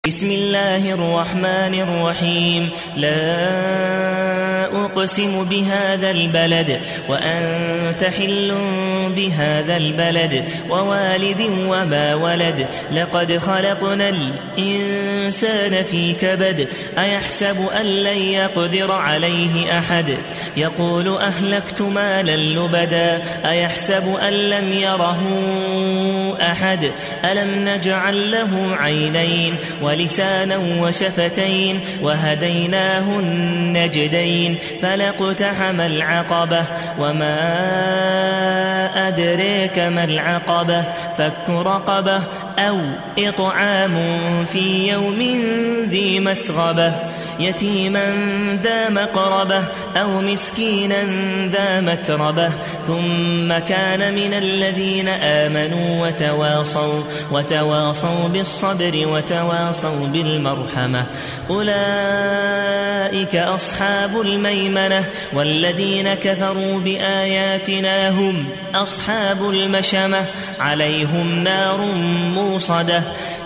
بسم الله الرحمن الرحيم لا أقسم بهذا البلد وأنت حل بهذا البلد ووالد وما ولد لقد خلقنا الإنسان في كبد أيحسب أن لن يقدر عليه أحد يقول أهلكت مالا لبدا أيحسب أن لم يره أحد ألم نجعل له عينين ولسانا وشفتين وهديناه النجدين فلاقتحم العقبة وما أدريك ما العقبة فك رقبة أو إطعام في يوم ذي مسغبة يتيما ذا مقربة أو مسكينا ذا متربة ثم كان من الذين آمنوا وتواصوا بالصبر وتواصوا بالمرحمة أولئك أصحاب الميمنة والذين كفروا بآياتنا هم أصحاب المشأمة عليهم نار موصدة